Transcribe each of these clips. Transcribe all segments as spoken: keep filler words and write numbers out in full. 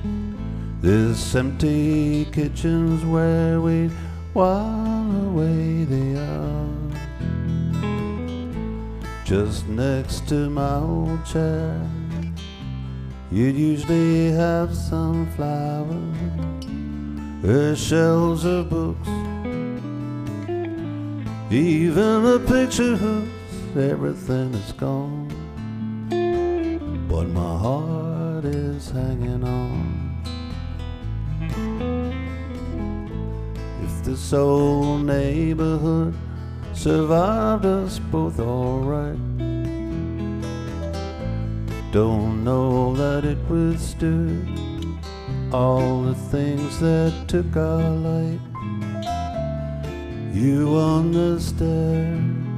This empty kitchen's where we'd while away the hours, just next to my old chair. You'd usually have some flowers, or shelves of books, even a picture hooks. Everything is gone, but my heart is hanging on. If this old neighborhood survived us both alright, don't know that it withstood all the things that took our light. You on the stair,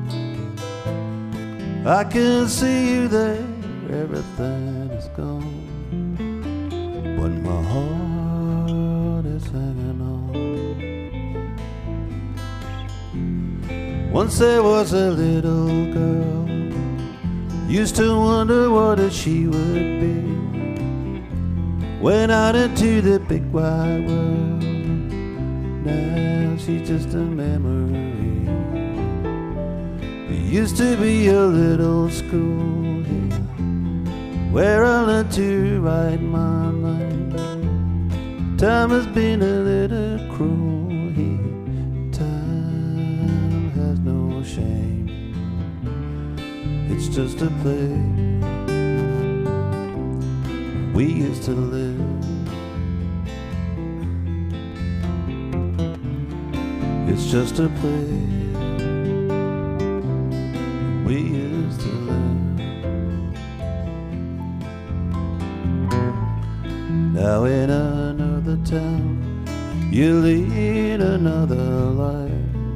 I can see you there. Everything is gone, but my heart is hanging on. Once there was a little girl, used to wonder what she would be. Went out into the big wide world, now she's just a memory. There used to be a little school here where I learned to write my name. Time has been a little cruel here, time has no shame. It's just a place we used to live. It's just a place we used to live. Now in another town, you lead another life.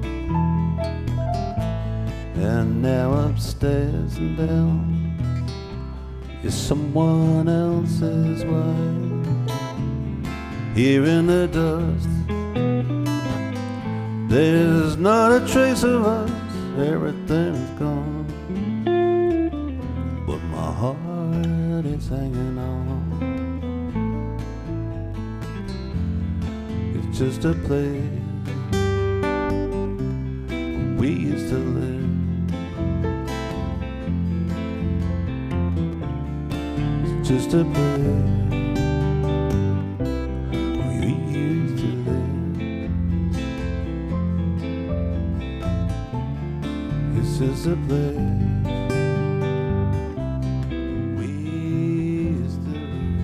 And now upstairs and down, you're someone else's wife. Here in the dust, there's not a trace of us. Everything is gone, but my heart is hanging on. It's just a place we used to live. It's just a place we used to live. It's just a place we used to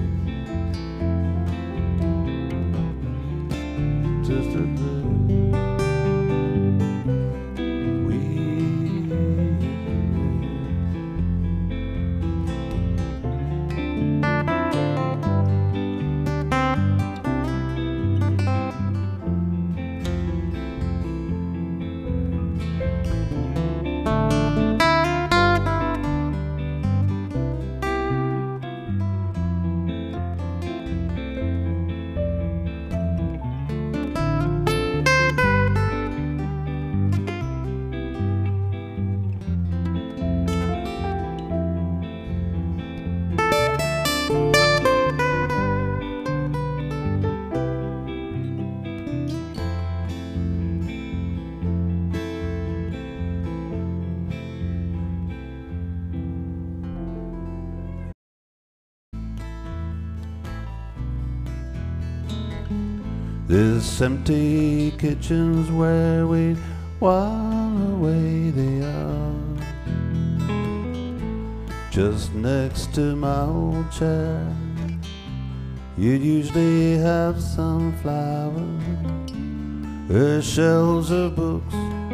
live. Just a place we used This empty kitchen's where we'd while away the hours, just next to my old chair. You'd usually have some flowers, or shelves of books,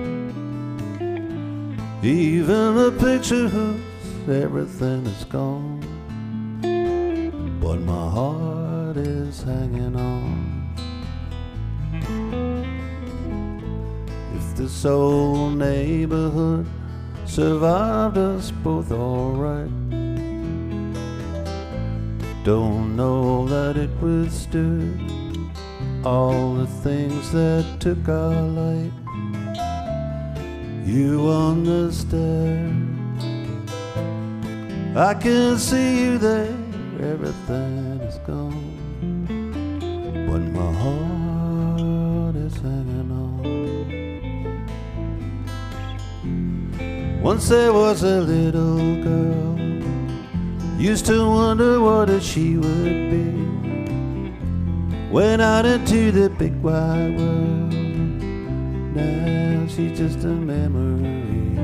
even a picture hooks. Everything is gone, but my heart is hanging on. If this old neighborhood survived us both alright, don't know that it withstood all the things that took our light. You on the stair, I can see you there. Everything is gone, but my heart is hanging on. Once there was a little girl, used to wonder what she would be. Went out into the big wide world, now she's just a memory.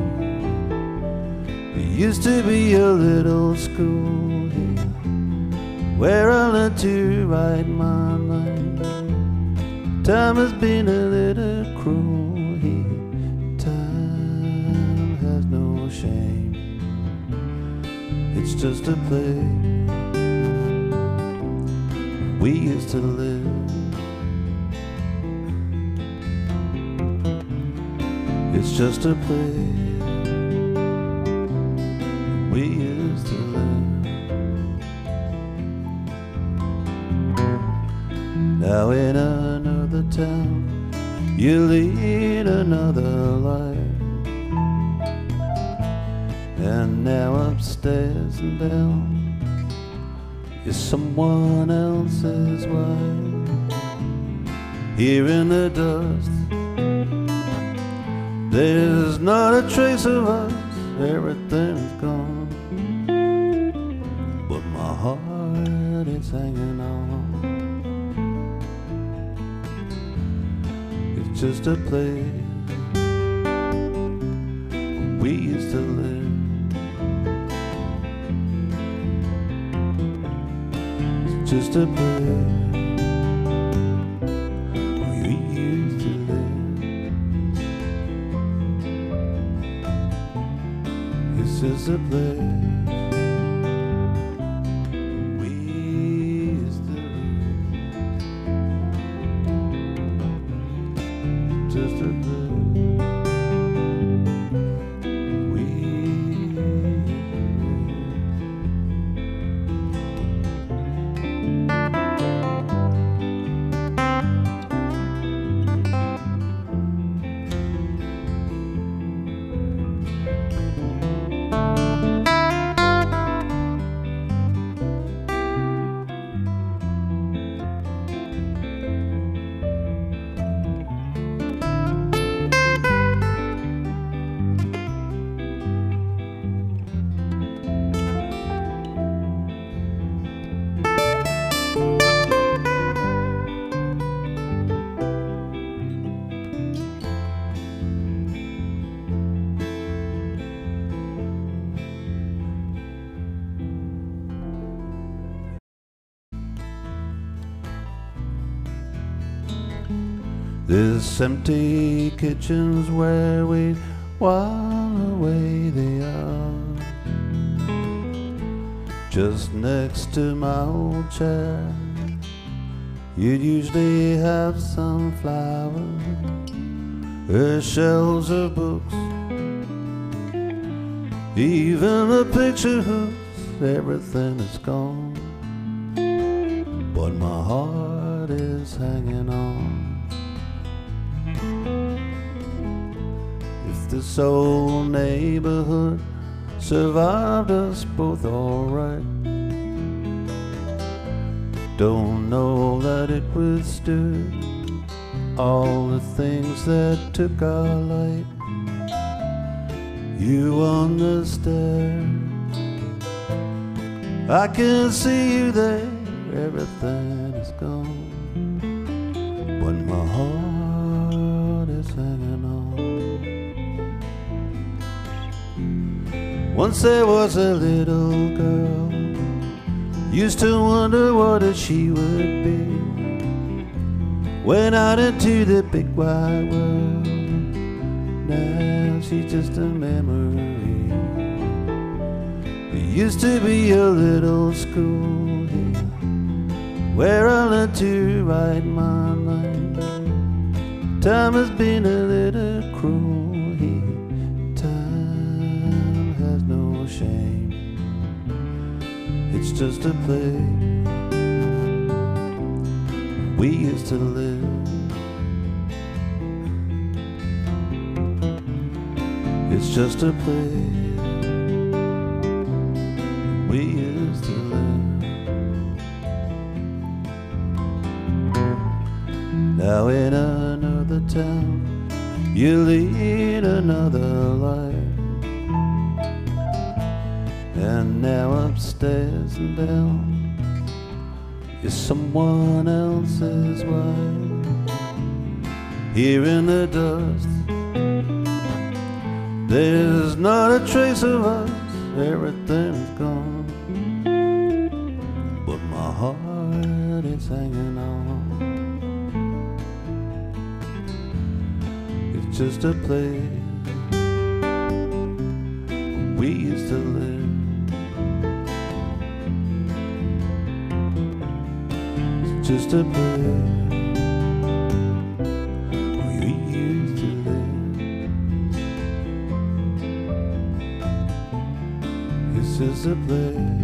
There used to be a little school here where I learned to write my name. Time has been a little cruel here, time has no shame. It's just a place we used to live. It's just a place we used to live. Now in another town, you lead another life, and now upstairs and down is someone else's wife. Here in the dust, there's not a trace of us, everything's gone, but my heart is hanging on. It's just a place we used to live. Just a place we used to live. It's just a place we used to live. Just a place. This empty kitchen's where we while away the hours. Just next to my old chair, you'd usually have some flowers, or shelves of books, even the picture hooks. Everything is gone, but my heart is hanging on. If this old neighborhood survived us both alright, don't know that it withstood all the things that took our light. You on the stairs, I can see you there. Everything is gone, but my heart is hanging on. Once there was a little girl, used to wonder what she would be. Went out into the big wide world, now she's just a memory. There used to be a little school here where I learned to write my name. Time has been a little cruel here, time has no shame. It's just a place we used to live. It's just a place we used to live. Now in another town you lead another life, and now upstairs and down you're someone else's wife. Here in the dust there's not a trace of us, everything is gone, but my heart is hanging on. It's just a place where we used to live. It's just a place where we used to live. It's just a place